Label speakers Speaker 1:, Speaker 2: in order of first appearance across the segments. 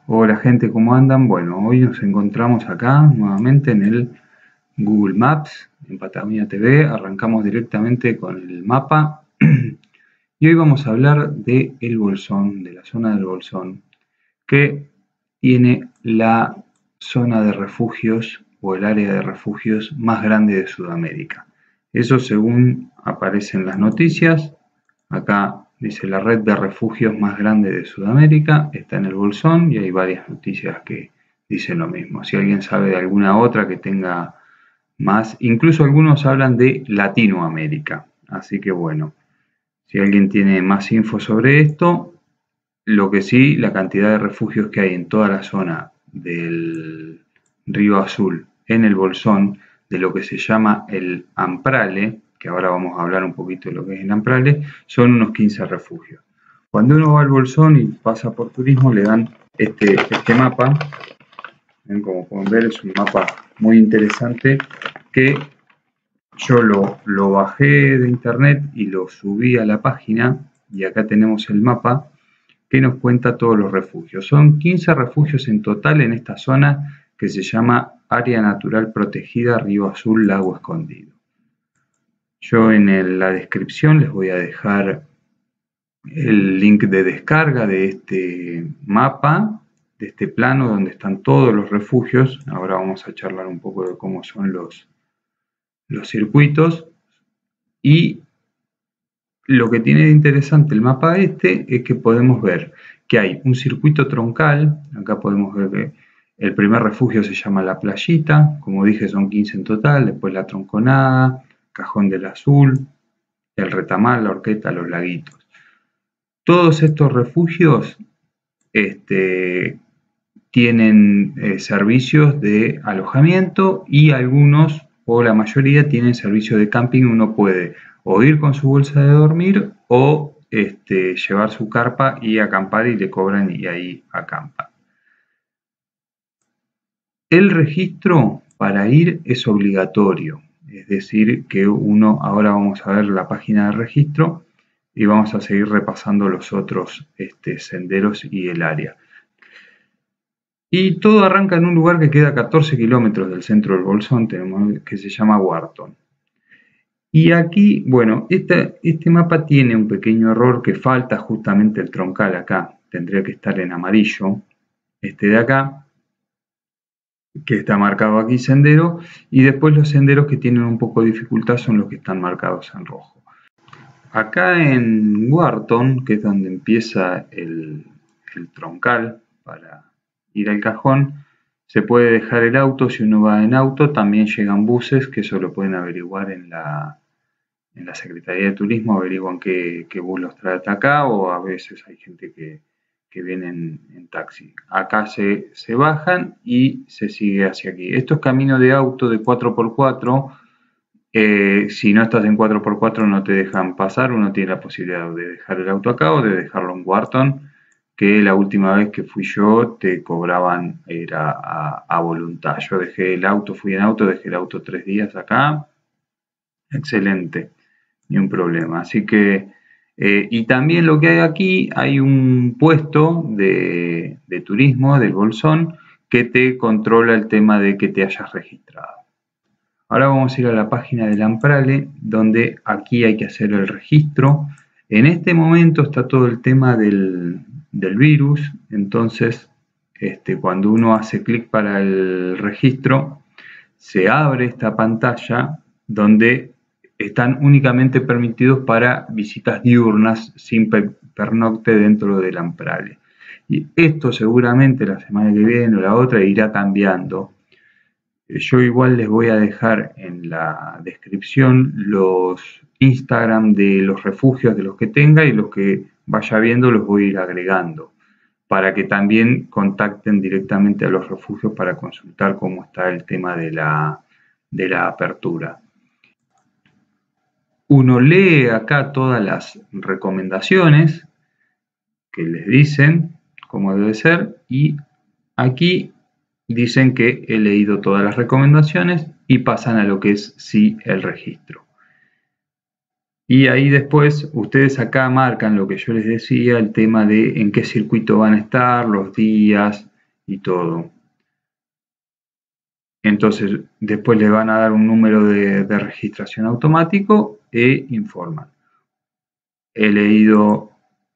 Speaker 1: Hola gente, ¿cómo andan? Bueno, hoy nos encontramos acá nuevamente en el Google Maps, en Patagonia TV. Arrancamos directamente con el mapa y hoy vamos a hablar de El Bolsón, de la zona del Bolsón, que tiene la zona de refugios o el área de refugios más grande de Sudamérica. Eso según aparece en las noticias. Acá dice la red de refugios más grande de Sudamérica, está en el Bolsón y hay varias noticias que dicen lo mismo. Si alguien sabe de alguna otra que tenga más, incluso algunos hablan de Latinoamérica. Así que bueno, si alguien tiene más info sobre esto, lo que sí, la cantidad de refugios que hay en toda la zona del Río Azul, en el Bolsón, de lo que se llama el Amprale, que ahora vamos a hablar un poquito de lo que es el Amprale, son unos 15 refugios. Cuando uno va al Bolsón y pasa por turismo, le dan este mapa. Como pueden ver, es un mapa muy interesante que yo lo bajé de internet y lo subí a la página, y acá tenemos el mapa que nos cuenta todos los refugios. Son 15 refugios en total en esta zona que se llama Área Natural Protegida Río Azul Lago Escondido. Yo en la descripción les voy a dejar el link de descarga de este mapa, de este plano donde están todos los refugios. Ahora vamos a charlar un poco de cómo son los circuitos. Y lo que tiene de interesante el mapa este es que podemos ver que hay un circuito troncal. Acá podemos ver que el primer refugio se llama La Playita, como dije son 15 en total, después La Tronconada, Cajón del Azul, El Retamal, La Horqueta, Los Laguitos. Todos estos refugios tienen servicios de alojamiento, y algunos o la mayoría tienen servicio de camping. Uno puede o ir con su bolsa de dormir o llevar su carpa y acampar, y le cobran y ahí acampan. El registro para ir es obligatorio, es decir que uno, ahora vamos a ver la página de registro y vamos a seguir repasando los otros senderos y el área. Y todo arranca en un lugar que queda a 14 kilómetros del centro del Bolsón, que se llama Wharton. Y aquí, bueno, este mapa tiene un pequeño error, que falta justamente el troncal acá. Tendría que estar en amarillo, este de acá, que está marcado aquí sendero, y después los senderos que tienen un poco de dificultad son los que están marcados en rojo. Acá en Wharton, que es donde empieza el troncal para ir al cajón, se puede dejar el auto. Si uno va en auto, también llegan buses, que eso lo pueden averiguar en la Secretaría de Turismo. Averiguan qué bus los trae hasta acá, o a veces hay gente que viene en taxi. Acá se bajan y se sigue hacia aquí. Esto es camino de auto de 4x4. Si no estás en 4x4 no te dejan pasar. Uno tiene la posibilidad de dejar el auto acá o de dejarlo en Wharton, que la última vez que fui yo te cobraban, era a voluntad. Yo dejé el auto, fui en auto, dejé el auto 3 días acá. Excelente, ni un problema. Así que, y también lo que hay aquí, hay un puesto de turismo del Bolsón que te controla el tema de que te hayas registrado. Ahora vamos a ir a la página del Amprale, donde aquí hay que hacer el registro. En este momento está todo el tema del virus, entonces cuando uno hace clic para el registro, se abre esta pantalla donde están únicamente permitidos para visitas diurnas sin pernocte dentro del Amprale. Y esto seguramente la semana que viene o la otra irá cambiando. Yo igual les voy a dejar en la descripción los Instagram de los refugios de los que tenga, y los que vaya viendo los voy a ir agregando, para que también contacten directamente a los refugios para consultar cómo está el tema de la apertura. Uno lee acá todas las recomendaciones que les dicen cómo debe ser, y aquí dicen que he leído todas las recomendaciones y pasan a lo que es sí el registro. Y ahí después ustedes acá marcan lo que yo les decía, el tema de en qué circuito van a estar, los días, y todo. Entonces después le van a dar un número de registración automático e informan. He leído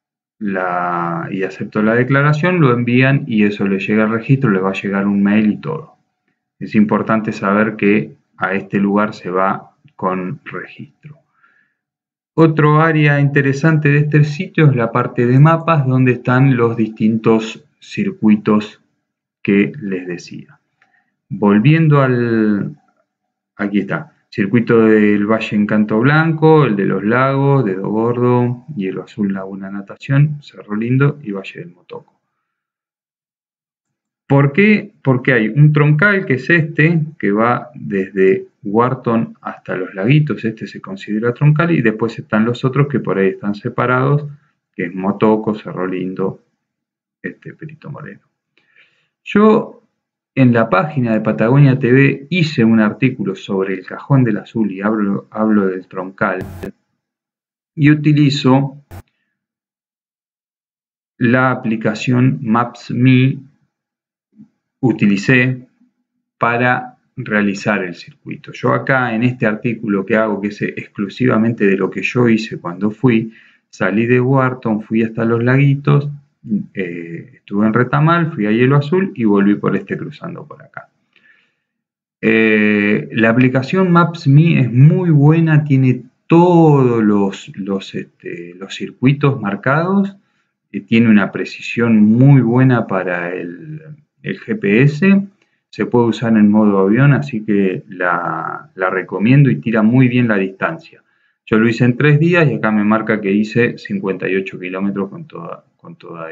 Speaker 1: y acepto la declaración, lo envían y eso le llega al registro, le va a llegar un mail y todo. Es importante saber que a este lugar se va con registro. Otro área interesante de este sitio es la parte de mapas, donde están los distintos circuitos que les decía. Volviendo aquí está, circuito del Valle Encanto Blanco, el de los Lagos, Dedo Gordo, Hielo Azul, Laguna Natación, Cerro Lindo y Valle del Motoco. ¿Por qué? Porque hay un troncal que es este, que va desde Wharton hasta los Laguitos, este se considera troncal, y después están los otros que por ahí están separados, que es Motoco, Cerro Lindo, Perito Moreno. Yo en la página de Patagonia TV hice un artículo sobre el Cajón del Azul y hablo del troncal y utilizo la aplicación Maps.me, utilicé para realizar el circuito. Yo acá en este artículo que hago, que es exclusivamente de lo que yo hice cuando fui, salí de Wharton, fui hasta los Laguitos, estuve en Retamal, fui a Hielo Azul y volví por cruzando por acá. La aplicación Maps.me es muy buena, tiene todos los circuitos marcados, tiene una precisión muy buena para el GPS, se puede usar en modo avión, así que la recomiendo y tira muy bien la distancia. Yo lo hice en 3 días y acá me marca que hice 58 kilómetros con toda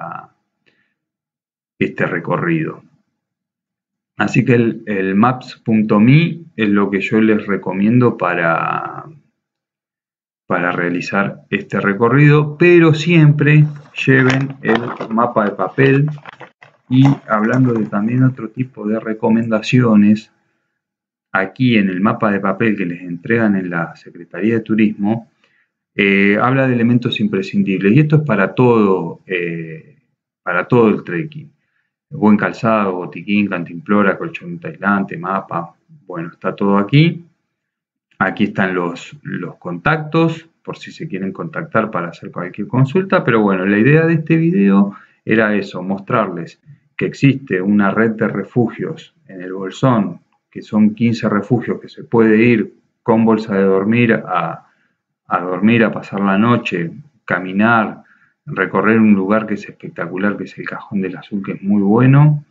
Speaker 1: este recorrido. Así que el maps.me es lo que yo les recomiendo para realizar este recorrido, pero siempre lleven el mapa de papel. Y hablando de también otro tipo de recomendaciones, aquí en el mapa de papel que les entregan en la Secretaría de Turismo, habla de elementos imprescindibles y esto es para todo el trekking. Buen calzado, botiquín, cantimplora, colchón aislante, mapa, bueno, está todo aquí. Aquí están los contactos, por si se quieren contactar para hacer cualquier consulta, pero bueno, la idea de este video era eso, mostrarles que existe una red de refugios en el Bolsón, que son 15 refugios que se puede ir con bolsa de dormir a dormir, a pasar la noche, caminar, recorrer un lugar que es espectacular, que es el Cajón del Azul, que es muy bueno,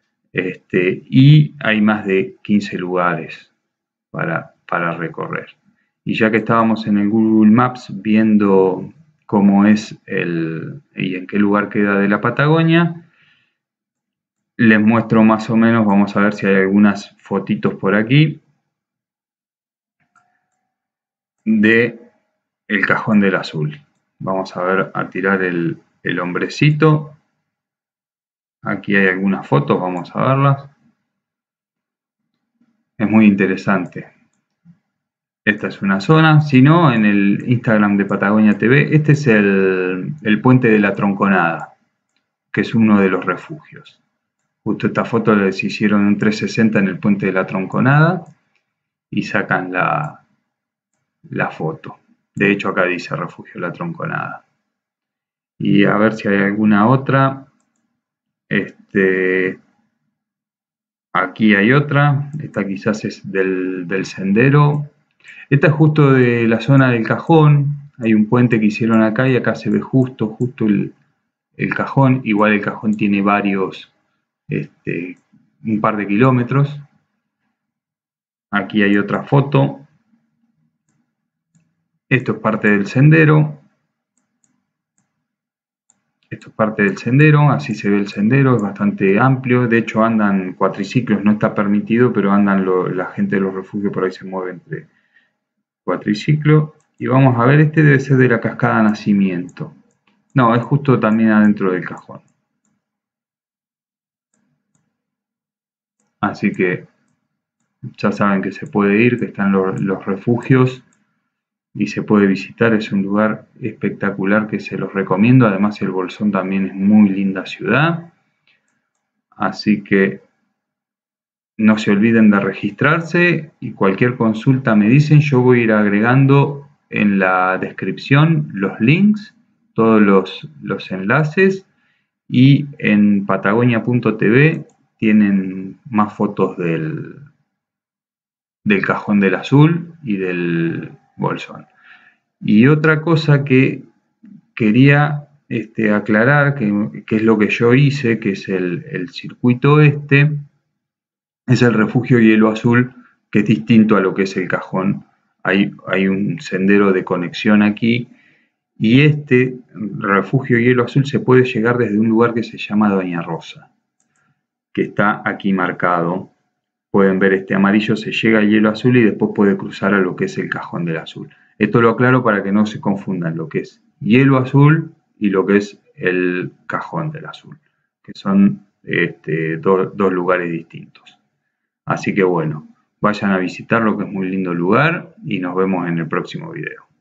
Speaker 1: y hay más de 15 lugares para recorrer. Y ya que estábamos en el Google Maps viendo cómo es y en qué lugar queda de la Patagonia, les muestro más o menos, vamos a ver si hay algunas fotitos por aquí de el Cajón del Azul. Vamos a ver, a tirar el hombrecito. Aquí hay algunas fotos, vamos a verlas. Es muy interesante. Esta es una zona, si no, en el Instagram de Patagonia TV, este es el puente de la Tronconada, que es uno de los refugios. Justo esta foto les hicieron un 360 en el puente de la Tronconada y sacan la foto. De hecho acá dice Refugio La Tronconada. Y a ver si hay alguna otra. Aquí hay otra, esta quizás es del sendero. Esta es justo de la zona del Cajón, hay un puente que hicieron acá y acá se ve justo el Cajón. Igual el Cajón tiene varios, un par de kilómetros. Aquí hay otra foto. Esto es parte del sendero. Esto es parte del sendero, así se ve el sendero, es bastante amplio. De hecho andan cuatriciclos, no está permitido, pero andan la gente de los refugios por ahí se mueve entre cuatriciclo. Y vamos a ver, este debe ser de la Cascada Nacimiento. No, es justo también adentro del Cajón. Así que ya saben que se puede ir, que están los refugios y se puede visitar. Es un lugar espectacular que se los recomiendo. Además el Bolsón también es muy linda ciudad. Así que no se olviden de registrarse y cualquier consulta me dicen, yo voy a ir agregando en la descripción los links, todos los enlaces, y en patagonia.tv tienen más fotos del Cajón del Azul y del Bolsón. Y otra cosa que quería aclarar, que es lo que yo hice, que es el circuito este, es el refugio Hielo Azul, que es distinto a lo que es el Cajón. Hay un sendero de conexión aquí, y este refugio Hielo Azul se puede llegar desde un lugar que se llama Doña Rosa, que está aquí marcado. Pueden ver este amarillo, se llega a Hielo Azul y después puede cruzar a lo que es el Cajón del Azul. Esto lo aclaro para que no se confundan lo que es Hielo Azul y lo que es el Cajón del Azul, que son dos lugares distintos. Así que bueno, vayan a visitarlo, que es muy lindo lugar, y nos vemos en el próximo video.